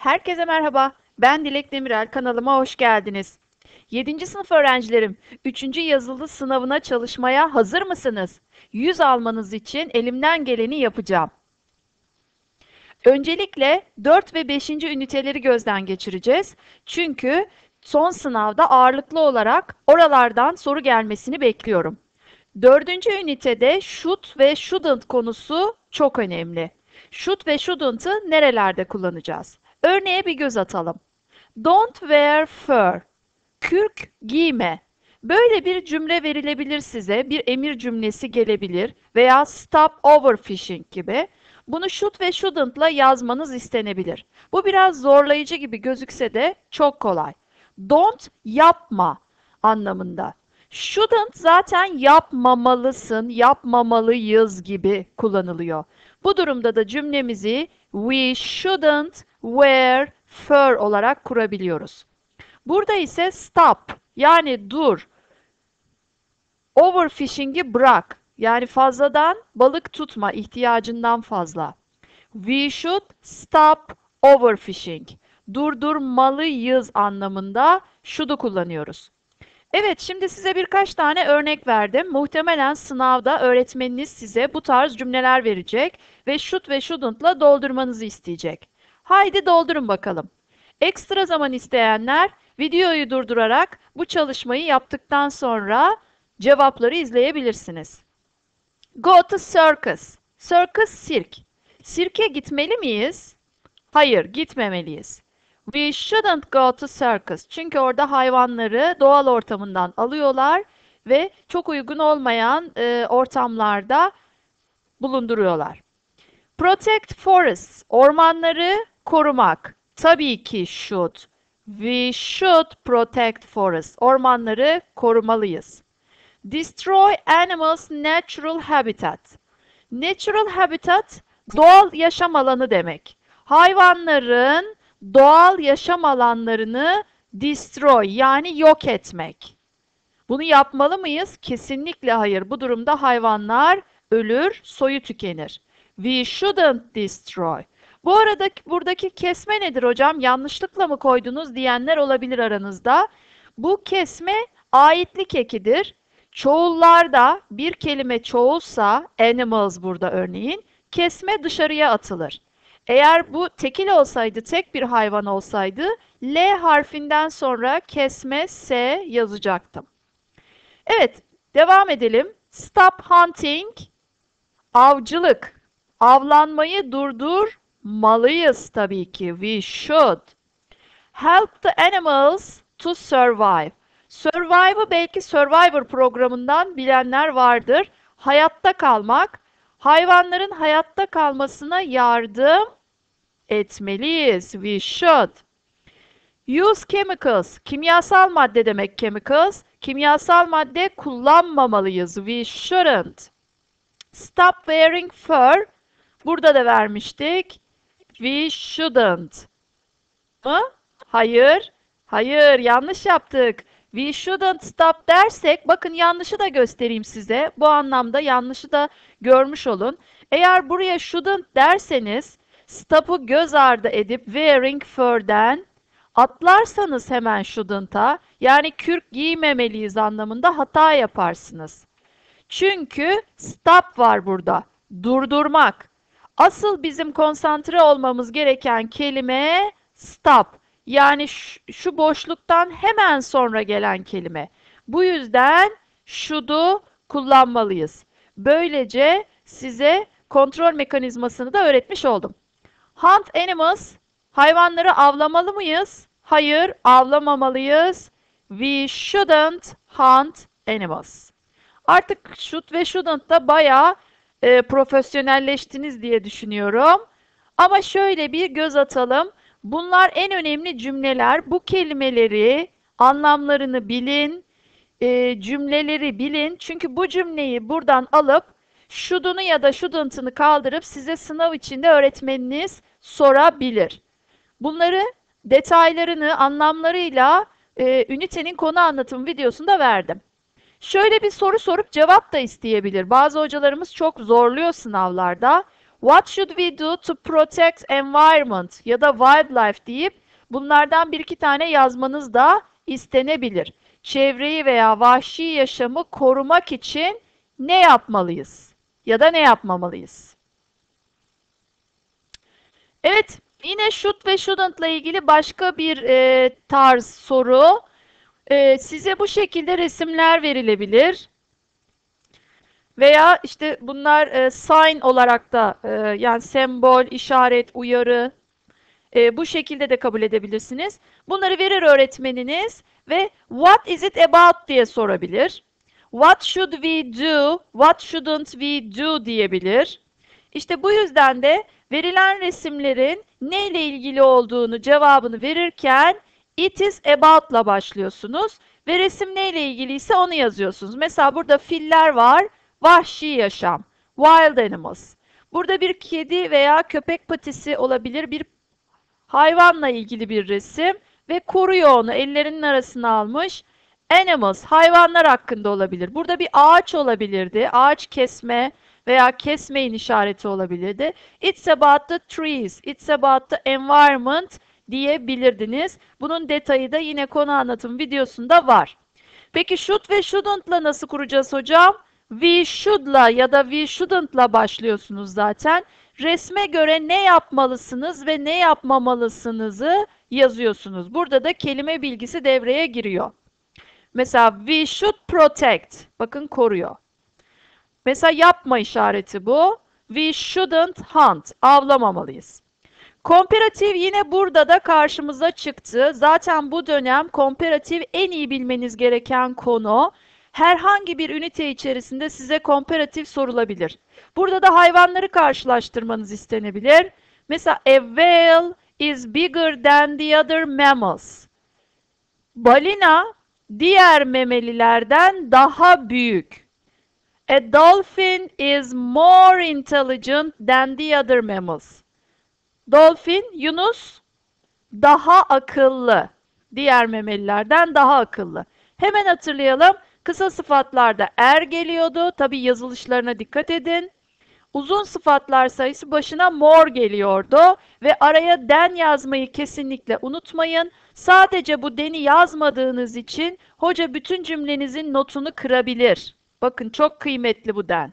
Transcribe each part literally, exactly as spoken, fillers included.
Herkese merhaba. Ben Dilek Demirel. Kanalıma hoş geldiniz. Yedinci sınıf öğrencilerim, üçüncü yazılı sınavına çalışmaya hazır mısınız? yüz almanız için elimden geleni yapacağım. Öncelikle dört ve beşinci üniteleri gözden geçireceğiz. Çünkü son sınavda ağırlıklı olarak oralardan soru gelmesini bekliyorum. Dördüncü ünitede should ve shouldn't konusu çok önemli. Should ve shouldn't'ı nerelerde kullanacağız? Örneğe bir göz atalım. Don't wear fur. Kürk giyme. Böyle bir cümle verilebilir size, bir emir cümlesi gelebilir veya stop overfishing gibi. Bunu should ve shouldn't'la yazmanız istenebilir. Bu biraz zorlayıcı gibi gözükse de çok kolay. Don't yapma anlamında. Shouldn't zaten yapmamalısın, yapmamalıyız gibi kullanılıyor. Bu durumda da cümlemizi we shouldn't wear fur olarak kurabiliyoruz. Burada ise stop, yani dur, overfishing'i bırak, yani fazladan balık tutma, ihtiyacından fazla. We should stop overfishing. Durdurmalıyız anlamında should'u kullanıyoruz. Evet, şimdi size birkaç tane örnek verdim. Muhtemelen sınavda öğretmeniniz size bu tarz cümleler verecek ve should ve shouldn't'la doldurmanızı isteyecek. Haydi doldurun bakalım. Ekstra zaman isteyenler videoyu durdurarak bu çalışmayı yaptıktan sonra cevapları izleyebilirsiniz. Go to circus. Circus sirk. Sirke gitmeli miyiz? Hayır, gitmemeliyiz. We shouldn't go to circus. Çünkü orada hayvanları doğal ortamından alıyorlar ve çok uygun olmayan e, ortamlarda bulunduruyorlar. Protect forests. Ormanları korumak. Tabii ki should. We should protect forests. Ormanları korumalıyız. Destroy animals' natural habitat. Natural habitat, doğal yaşam alanı demek. Hayvanların doğal yaşam alanlarını destroy, yani yok etmek. Bunu yapmalı mıyız? Kesinlikle hayır. Bu durumda hayvanlar ölür, soyu tükenir. We shouldn't destroy. Bu aradaki, buradaki kesme nedir hocam? Yanlışlıkla mı koydunuz diyenler olabilir aranızda. Bu kesme aitlik ekidir. Çoğullarda bir kelime çoğulsa, animals burada örneğin, kesme dışarıya atılır. Eğer bu tekil olsaydı, tek bir hayvan olsaydı, L harfinden sonra kesme S yazacaktım. Evet, devam edelim. Stop hunting, avcılık. Avlanmayı durdurmalıyız tabii ki. We should. Help the animals to survive. Survive'ı belki Survivor programından bilenler vardır. Hayatta kalmak. Hayvanların hayatta kalmasına yardım etmeliyiz. We should. Use chemicals. Kimyasal madde demek chemicals. Kimyasal madde kullanmamalıyız. We shouldn't. Stop wearing fur. Burada da vermiştik. We shouldn't. Mı? Hayır. Hayır, yanlış yaptık. We shouldn't stop dersek, bakın yanlışı da göstereyim size. Bu anlamda yanlışı da görmüş olun. Eğer buraya shouldn't derseniz, stop'u göz ardı edip wearing fur'den atlarsanız hemen shouldn't'a, yani kürk giymemeliyiz anlamında hata yaparsınız. Çünkü stop var burada. Durdurmak. Asıl bizim konsantre olmamız gereken kelime stop. Yani şu, şu boşluktan hemen sonra gelen kelime. Bu yüzden should'u kullanmalıyız. Böylece size kontrol mekanizmasını da öğretmiş oldum. Hunt animals. Hayvanları avlamalı mıyız? Hayır, avlamamalıyız. We shouldn't hunt animals. Artık should ve shouldn't da bayağı e, profesyonelleştiniz diye düşünüyorum. Ama şöyle bir göz atalım. Bunlar en önemli cümleler. Bu kelimeleri, anlamlarını bilin, e, cümleleri bilin. Çünkü bu cümleyi buradan alıp should'unu ya da shouldn't'ını kaldırıp size sınav içinde öğretmeniniz sorabilir. Bunları detaylarını, anlamlarıyla e, ünitenin konu anlatım videosunda verdim. Şöyle bir soru sorup cevap da isteyebilir. Bazı hocalarımız çok zorluyor sınavlarda. What should we do to protect environment ya da wildlife deyip bunlardan bir iki tane yazmanız da istenebilir. Çevreyi veya vahşi yaşamı korumak için ne yapmalıyız? Ya da ne yapmamalıyız? Evet, yine should ve shouldn't ile ilgili başka bir e, tarz soru. E, size bu şekilde resimler verilebilir. Veya işte bunlar e, sign olarak da e, yani sembol, işaret, uyarı e, bu şekilde de kabul edebilirsiniz. Bunları verir öğretmeniniz ve what is it about diye sorabilir. What should we do, what shouldn't we do diyebilir. İşte bu yüzden de verilen resimlerin neyle ilgili olduğunu cevabını verirken it is about'la başlıyorsunuz ve resim neyle ilgiliyse onu yazıyorsunuz. Mesela burada filler var, vahşi yaşam, wild animals. Burada bir kedi veya köpek patisi olabilir, bir hayvanla ilgili bir resim ve koruyor onu, ellerinin arasına almış. Animals, hayvanlar hakkında olabilir. Burada bir ağaç olabilirdi, ağaç kesme veya kesmeyin işareti olabilirdi. It's about the trees, it's about the environment diyebilirdiniz. Bunun detayı da yine konu anlatım videosunda var. Peki should ve shouldn't'la nasıl kuracağız hocam? We should'la ya da we shouldn't'la başlıyorsunuz zaten. Resme göre ne yapmalısınız ve ne yapmamalısınızı yazıyorsunuz. Burada da kelime bilgisi devreye giriyor. Mesela we should protect. Bakın koruyor. Mesela yapma işareti bu. We shouldn't hunt. Avlamamalıyız. Komperatif yine burada da karşımıza çıktı. Zaten bu dönem komperatif en iyi bilmeniz gereken konu. Herhangi bir ünite içerisinde size komperatif sorulabilir. Burada da hayvanları karşılaştırmanız istenebilir. Mesela a whale is bigger than the other mammals. Balina diğer memelilerden daha büyük. A dolphin is more intelligent than the other mammals. Dolphin, yunus, daha akıllı. Diğer memelilerden daha akıllı. Hemen hatırlayalım. Kısa sıfatlarda er geliyordu. Tabi yazılışlarına dikkat edin. Uzun sıfatlar sayısı başına more geliyordu. Ve araya den yazmayı kesinlikle unutmayın. Sadece bu deni yazmadığınız için hoca bütün cümlenizin notunu kırabilir. Bakın çok kıymetli bu den.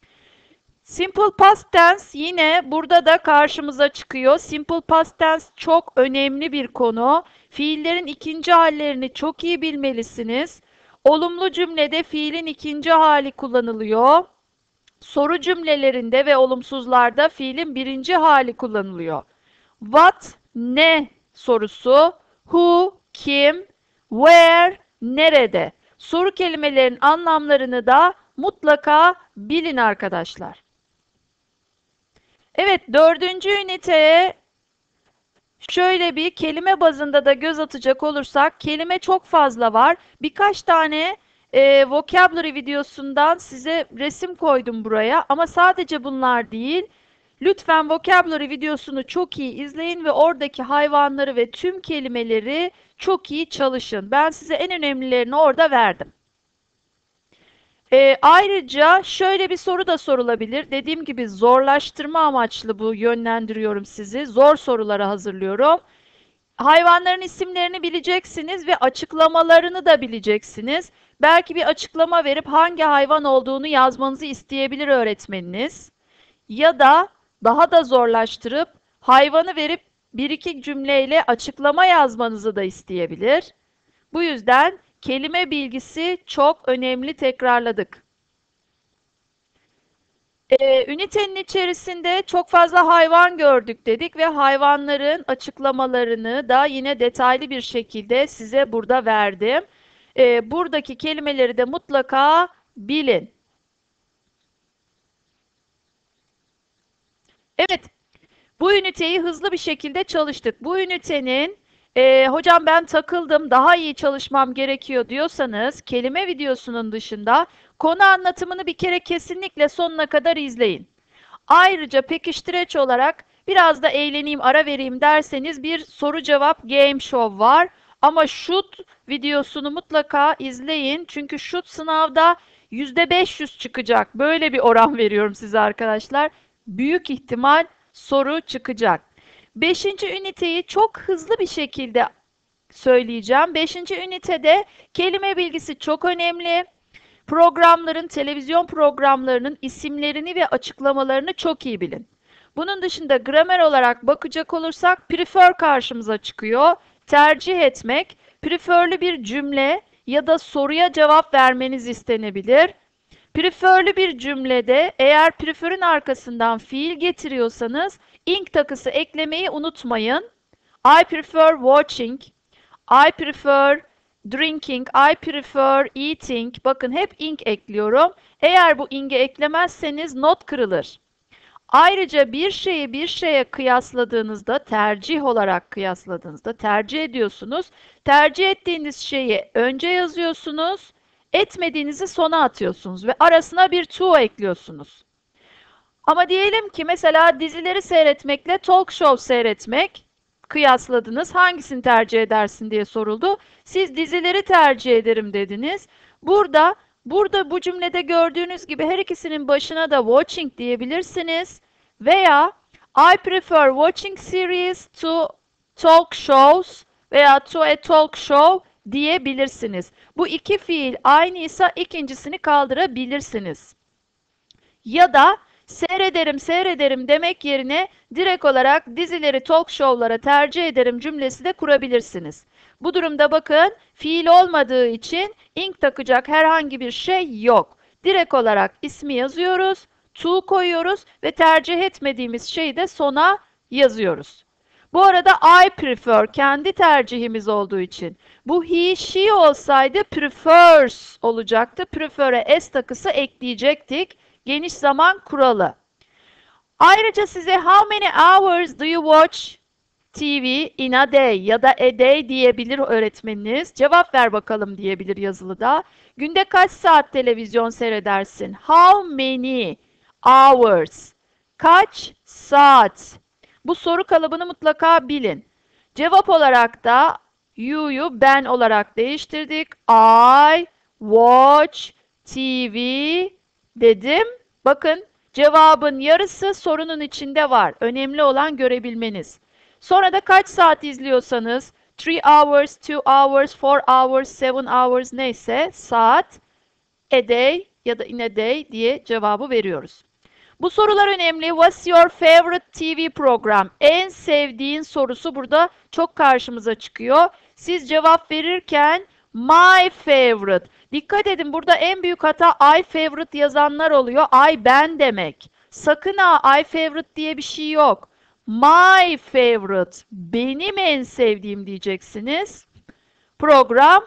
Simple past tense yine burada da karşımıza çıkıyor. Simple past tense çok önemli bir konu. Fiillerin ikinci hallerini çok iyi bilmelisiniz. Olumlu cümlede fiilin ikinci hali kullanılıyor. Soru cümlelerinde ve olumsuzlarda fiilin birinci hali kullanılıyor. What, ne sorusu, who, kim, where, nerede. Soru kelimelerinin anlamlarını da mutlaka bilin arkadaşlar. Evet, dördüncü üniteye şöyle bir kelime bazında da göz atacak olursak, kelime çok fazla var. Birkaç tane e, vocabulary videosundan size resim koydum buraya. Ama sadece bunlar değil. Lütfen vocabulary videosunu çok iyi izleyin ve oradaki hayvanları ve tüm kelimeleri çok iyi çalışın. Ben size en önemlilerini orada verdim. E, ayrıca şöyle bir soru da sorulabilir. Dediğim gibi zorlaştırma amaçlı bu yönlendiriyorum sizi. Zor sorulara hazırlıyorum. Hayvanların isimlerini bileceksiniz ve açıklamalarını da bileceksiniz. Belki bir açıklama verip hangi hayvan olduğunu yazmanızı isteyebilir öğretmeniniz. Ya da daha da zorlaştırıp hayvanı verip bir iki cümleyle açıklama yazmanızı da isteyebilir. Bu yüzden kelime bilgisi çok önemli, tekrarladık. Ee, ünitenin içerisinde çok fazla hayvan gördük dedik ve hayvanların açıklamalarını da yine detaylı bir şekilde size burada verdim. Ee, buradaki kelimeleri de mutlaka bilin. Evet, bu üniteyi hızlı bir şekilde çalıştık. Bu ünitenin e, hocam ben takıldım, daha iyi çalışmam gerekiyor diyorsanız kelime videosunun dışında konu anlatımını bir kere kesinlikle sonuna kadar izleyin. Ayrıca pekiştireç olarak biraz da eğleneyim, ara vereyim derseniz bir soru cevap game show var. Ama should videosunu mutlaka izleyin. Çünkü should sınavda yüzde beş yüz çıkacak. Böyle bir oran veriyorum size arkadaşlar. büyük ihtimal soru çıkacak. Beşinci üniteyi çok hızlı bir şekilde söyleyeceğim. Beşinci ünitede kelime bilgisi çok önemli. Programların, televizyon programlarının isimlerini ve açıklamalarını çok iyi bilin. Bunun dışında gramer olarak bakacak olursak prefer karşımıza çıkıyor. Tercih etmek, prefer'lü bir cümle ya da soruya cevap vermeniz istenebilir. Prefer'lü bir cümlede eğer prefer'in arkasından fiil getiriyorsanız ing takısı eklemeyi unutmayın. I prefer watching, I prefer drinking, I prefer eating. Bakın hep ing ekliyorum. Eğer bu ing'i eklemezseniz not kırılır. Ayrıca bir şeyi bir şeye kıyasladığınızda, tercih olarak kıyasladığınızda tercih ediyorsunuz. Tercih ettiğiniz şeyi önce yazıyorsunuz, etmediğinizi sona atıyorsunuz ve arasına bir to ekliyorsunuz. Ama diyelim ki mesela dizileri seyretmekle talk show seyretmek kıyasladınız. Hangisini tercih edersin diye soruldu. Siz dizileri tercih ederim dediniz. Burada burada bu cümlede gördüğünüz gibi her ikisinin başına da watching diyebilirsiniz. Veya I prefer watching series to talk shows veya to a talk show diyebilirsiniz. Bu iki fiil aynıysa ikincisini kaldırabilirsiniz. Ya da seyrederim seyrederim demek yerine direkt olarak dizileri talk show'lara tercih ederim cümlesi de kurabilirsiniz. Bu durumda bakın fiil olmadığı için ing takacak herhangi bir şey yok. Direkt olarak ismi yazıyoruz, to koyuyoruz ve tercih etmediğimiz şeyi de sona yazıyoruz. Bu arada I prefer kendi tercihimiz olduğu için. Bu he, she olsaydı prefers olacaktı. Prefer'e s takısı ekleyecektik. Geniş zaman kuralı. Ayrıca size how many hours do you watch T V in a day ya da a day diyebilir öğretmeniniz. Cevap ver bakalım diyebilir yazılıda. Günde kaç saat televizyon seyredersin? How many hours? Kaç saat? Bu soru kalıbını mutlaka bilin. Cevap olarak da you'yu ben olarak değiştirdik. I watch T V dedim. Bakın cevabın yarısı sorunun içinde var. Önemli olan görebilmeniz. Sonra da kaç saat izliyorsanız three hours, two hours, four hours, seven hours neyse saat, a day ya da in a day diye cevabı veriyoruz. Bu sorular önemli. What's your favorite T V program? En sevdiğin sorusu burada çok karşımıza çıkıyor. Siz cevap verirken my favorite. Dikkat edin burada en büyük hata I favorite yazanlar oluyor. I ben demek. Sakın ha I favorite diye bir şey yok. My favorite. Benim en sevdiğim diyeceksiniz. Program.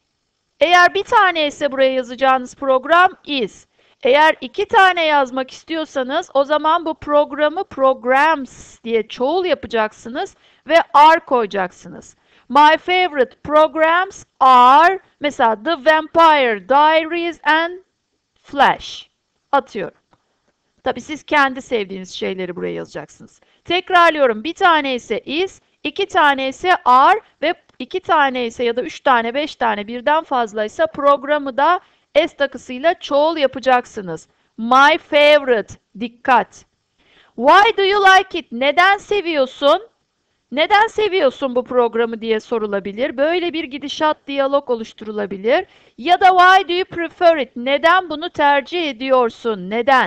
Eğer bir tane ise buraya yazacağınız program is. Eğer iki tane yazmak istiyorsanız o zaman bu programı programs diye çoğul yapacaksınız ve are koyacaksınız. My favorite programs are mesela The Vampire Diaries and Flash. Atıyorum. Tabii siz kendi sevdiğiniz şeyleri buraya yazacaksınız. Tekrarlıyorum. Bir tane ise is, iki tane ise are ve iki tane ise ya da üç tane, beş tane birden fazlaysa programı da s takısıyla çoğul yapacaksınız. My favorite. Dikkat. Why do you like it? Neden seviyorsun? Neden seviyorsun bu programı diye sorulabilir. Böyle bir gidişat diyalog oluşturulabilir. Ya da why do you prefer it? Neden bunu tercih ediyorsun? Neden?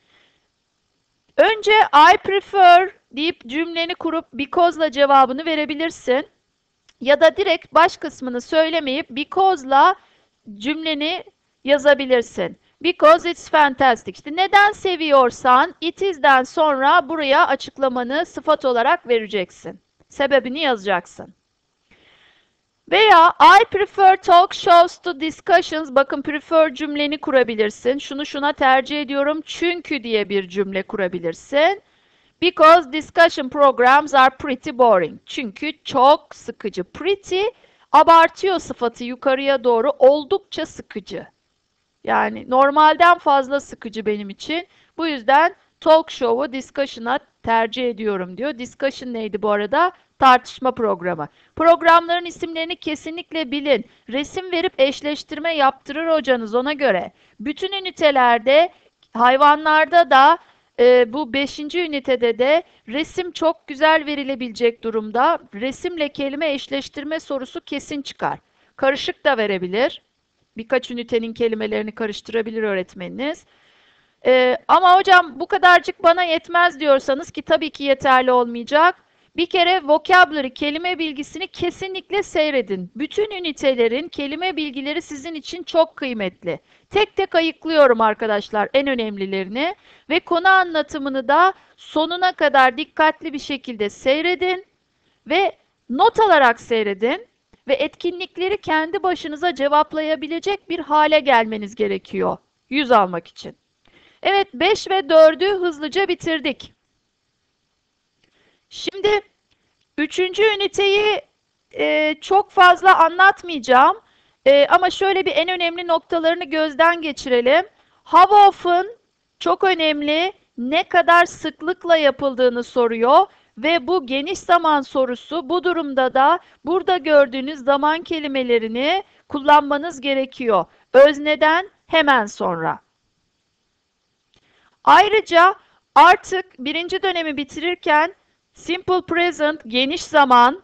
Önce I prefer deyip cümleni kurup because'la cevabını verebilirsin. Ya da direkt baş kısmını söylemeyip because'la cümleni yazabilirsin. Because it's fantastic. İşte neden seviyorsan it is'den sonra buraya açıklamanı sıfat olarak vereceksin. Sebebini yazacaksın. Veya I prefer talk shows to discussions. Bakın prefer cümleni kurabilirsin. Şunu şuna tercih ediyorum çünkü diye bir cümle kurabilirsin. Because discussion programs are pretty boring. Çünkü çok sıkıcı. Pretty abartıyor sıfatı yukarıya doğru. Oldukça sıkıcı. Yani normalden fazla sıkıcı benim için. Bu yüzden talk show'u discussion'a tercih ediyorum diyor. Discussion neydi bu arada? Tartışma programı. Programların isimlerini kesinlikle bilin. Resim verip eşleştirme yaptırır hocanız ona göre. Bütün ünitelerde, hayvanlarda da e, bu beşinci ünitede de resim çok güzel verilebilecek durumda. Resimle kelime eşleştirme sorusu kesin çıkar. Karışık da verebilir. Birkaç ünitenin kelimelerini karıştırabilir öğretmeniniz. Ee, ama hocam bu kadarcık bana yetmez diyorsanız ki tabii ki yeterli olmayacak. Bir kere vocabulary, kelime bilgisini kesinlikle seyredin. Bütün ünitelerin kelime bilgileri sizin için çok kıymetli. Tek tek ayıklıyorum arkadaşlar en önemlilerini ve konu anlatımını da sonuna kadar dikkatli bir şekilde seyredin ve not alarak seyredin ve etkinlikleri kendi başınıza cevaplayabilecek bir hale gelmeniz gerekiyor yüz almak için. Evet, beş ve dördü hızlıca bitirdik. Şimdi üçüncü üniteyi e, çok fazla anlatmayacağım. E, ama şöyle bir en önemli noktalarını gözden geçirelim. How often çok önemli, ne kadar sıklıkla yapıldığını soruyor. Ve bu geniş zaman sorusu, bu durumda da burada gördüğünüz zaman kelimelerini kullanmanız gerekiyor. Özneden hemen sonra. Ayrıca artık birinci dönemi bitirirken Simple Present geniş zaman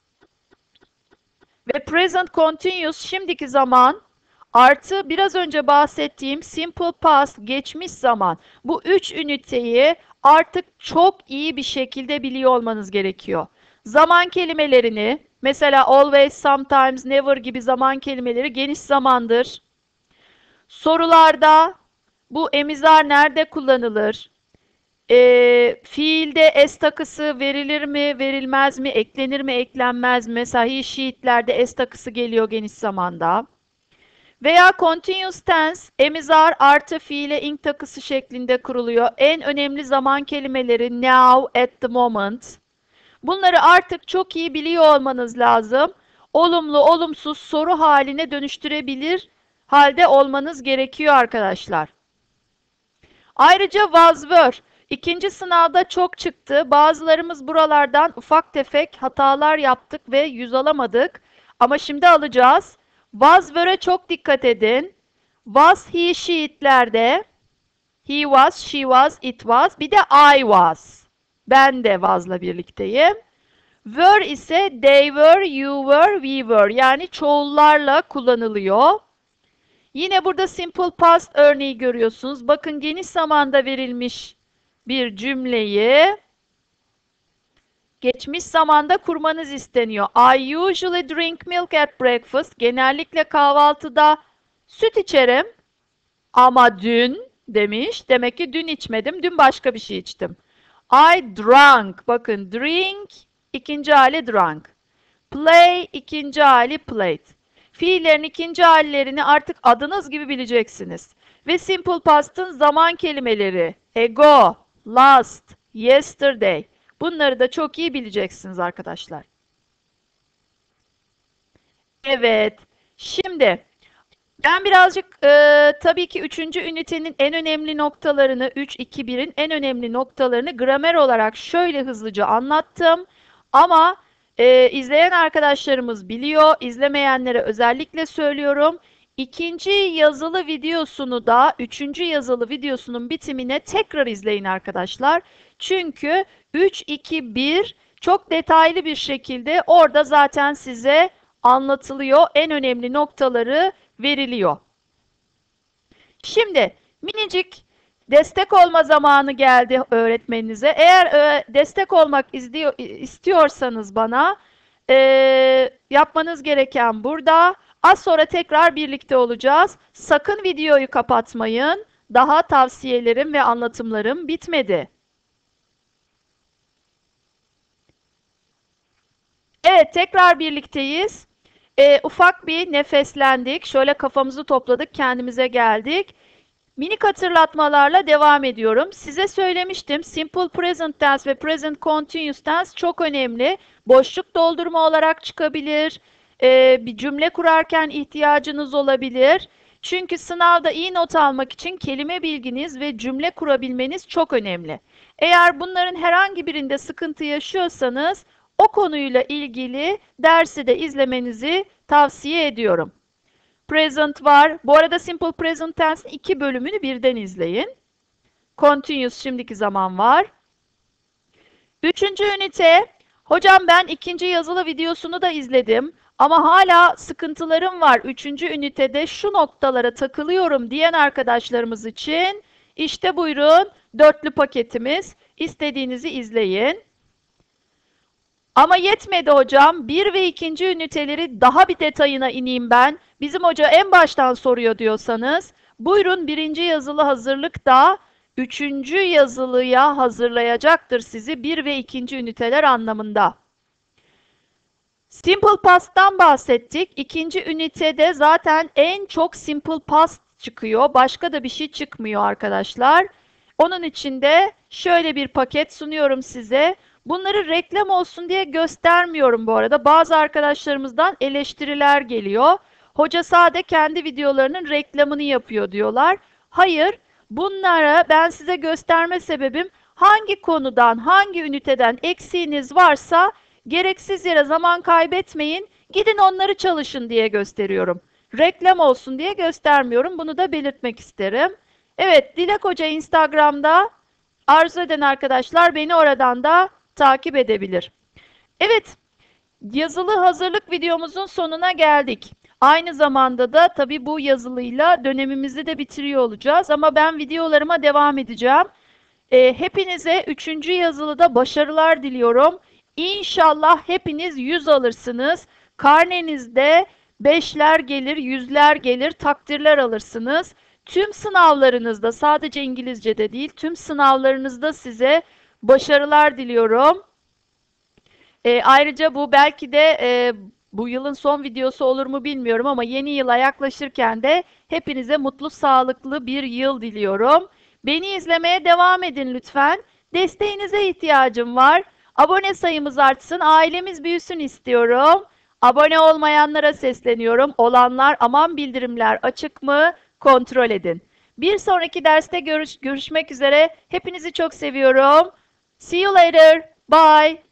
ve Present Continuous şimdiki zaman artı biraz önce bahsettiğim Simple Past geçmiş zaman, bu üç üniteyi artık çok iyi bir şekilde biliyor olmanız gerekiyor. Zaman kelimelerini mesela always, sometimes, never gibi zaman kelimeleri geniş zamandır. Sorularda bu emizar nerede kullanılır? E, fiilde s takısı verilir mi, verilmez mi, eklenir mi, eklenmez mi? Mesela he, she'lerde s takısı geliyor geniş zamanda. Veya continuous tense, emizar artı fiile ing takısı şeklinde kuruluyor. En önemli zaman kelimeleri now, at the moment. Bunları artık çok iyi biliyor olmanız lazım. Olumlu, olumsuz soru haline dönüştürebilir halde olmanız gerekiyor arkadaşlar. Ayrıca was were. İkinci sınavda çok çıktı. Bazılarımız buralardan ufak tefek hatalar yaptık ve yüz alamadık. Ama şimdi alacağız. Was were'e çok dikkat edin. Was, he, she, it'lerde he was, she was, it was. Bir de I was. Ben de was'la birlikteyim. Were ise they were, you were, we were. Yani çoğullarla kullanılıyor. Yine burada simple past örneği görüyorsunuz. Bakın geniş zamanda verilmiş bir cümleyi geçmiş zamanda kurmanız isteniyor. I usually drink milk at breakfast. Genellikle kahvaltıda süt içerim. Ama dün demiş. Demek ki dün içmedim. Dün başka bir şey içtim. I drank. Bakın drink ikinci hali drank. Play ikinci hali played. Fiillerin ikinci hallerini artık adınız gibi bileceksiniz. Ve simple past'ın zaman kelimeleri ago, last, yesterday. Bunları da çok iyi bileceksiniz arkadaşlar. Evet. Şimdi ben birazcık e, tabii ki üçüncü ünitenin en önemli noktalarını, üç iki birin en önemli noktalarını gramer olarak şöyle hızlıca anlattım. Ama e, izleyen arkadaşlarımız biliyor, izlemeyenlere özellikle söylüyorum. İkinci yazılı videosunu da üçüncü yazılı videosunun bitimine tekrar izleyin arkadaşlar. Çünkü üç iki bir çok detaylı bir şekilde orada zaten size anlatılıyor. En önemli noktaları veriliyor. Şimdi minicik destek olma zamanı geldi öğretmeninize. Eğer e, destek olmak izliyor, istiyorsanız bana e, yapmanız gereken burada. Az sonra tekrar birlikte olacağız. Sakın videoyu kapatmayın. Daha tavsiyelerim ve anlatımlarım bitmedi. Evet, tekrar birlikteyiz. E, ufak bir nefeslendik. Şöyle kafamızı topladık, kendimize geldik. Minik hatırlatmalarla devam ediyorum. Size söylemiştim, Simple Present Tense ve Present Continuous Tense çok önemli. Boşluk doldurma olarak çıkabilir. Ee, bir cümle kurarken ihtiyacınız olabilir. Çünkü sınavda iyi not almak için kelime bilginiz ve cümle kurabilmeniz çok önemli. Eğer bunların herhangi birinde sıkıntı yaşıyorsanız, o konuyla ilgili dersi de izlemenizi tavsiye ediyorum. Present var. Bu arada Simple Present Tense'in iki bölümünü birden izleyin. Continuous şimdiki zaman var. Üçüncü ünite. Hocam ben ikinci yazılı videosunu da izledim ama hala sıkıntılarım var. Üçüncü ünitede şu noktalara takılıyorum diyen arkadaşlarımız için işte buyurun dörtlü paketimiz. İstediğinizi izleyin. Ama yetmedi hocam. Bir ve ikinci üniteleri daha bir detayına ineyim ben. Bizim hoca en baştan soruyor diyorsanız, buyurun birinci yazılı hazırlık da üçüncü yazılıya hazırlayacaktır sizi bir ve ikinci üniteler anlamında. Simple Past'tan bahsettik. İkinci ünitede zaten en çok Simple Past çıkıyor. Başka da bir şey çıkmıyor arkadaşlar. Onun için de şöyle bir paket sunuyorum size. Bunları reklam olsun diye göstermiyorum bu arada. Bazı arkadaşlarımızdan eleştiriler geliyor. Hoca sade kendi videolarının reklamını yapıyor diyorlar. Hayır, bunlara ben size gösterme sebebim hangi konudan, hangi üniteden eksiğiniz varsa gereksiz yere zaman kaybetmeyin, gidin onları çalışın diye gösteriyorum. Reklam olsun diye göstermiyorum. Bunu da belirtmek isterim. Evet, Dilek Hoca Instagram'da arzu eden arkadaşlar beni oradan da takip edebilir. Evet, yazılı hazırlık videomuzun sonuna geldik. Aynı zamanda da tabii bu yazılıyla dönemimizi de bitiriyor olacağız ama ben videolarıma devam edeceğim. E, hepinize üçüncü yazılıda başarılar diliyorum. İnşallah hepiniz yüz alırsınız. Karnenizde beşler gelir, yüzler gelir, takdirler alırsınız. Tüm sınavlarınızda, sadece İngilizce'de değil, tüm sınavlarınızda size başarılar diliyorum. E, ayrıca bu belki de e, bu yılın son videosu olur mu bilmiyorum ama yeni yıla yaklaşırken de hepinize mutlu, sağlıklı bir yıl diliyorum. Beni izlemeye devam edin lütfen. Desteğinize ihtiyacım var. Abone sayımız artsın, ailemiz büyüsün istiyorum. Abone olmayanlara sesleniyorum. Olanlar aman bildirimler açık mı? Kontrol edin. Bir sonraki derste görüş görüşmek üzere. Hepinizi çok seviyorum. See you later. Bye.